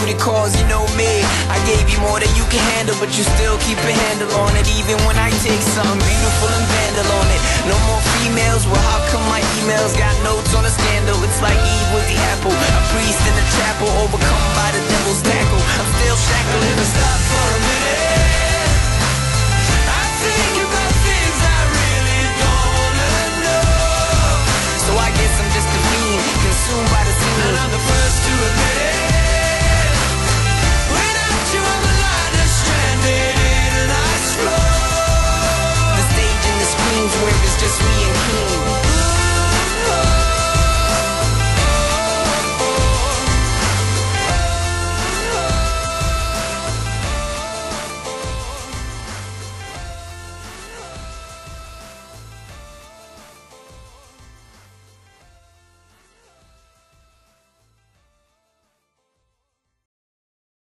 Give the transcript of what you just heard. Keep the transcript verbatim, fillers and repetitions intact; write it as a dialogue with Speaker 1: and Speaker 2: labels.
Speaker 1: booty calls, you know me. I gave you more than you can handle, but you still keep a handle on it. Even when I take something beautiful and vandal on it. No more females, well how come my emails got notes on a scandal? It's like Eve with the apple, a priest in the chapel, overcome by the devil's tackle. I'm still shackled in the stop for a minute.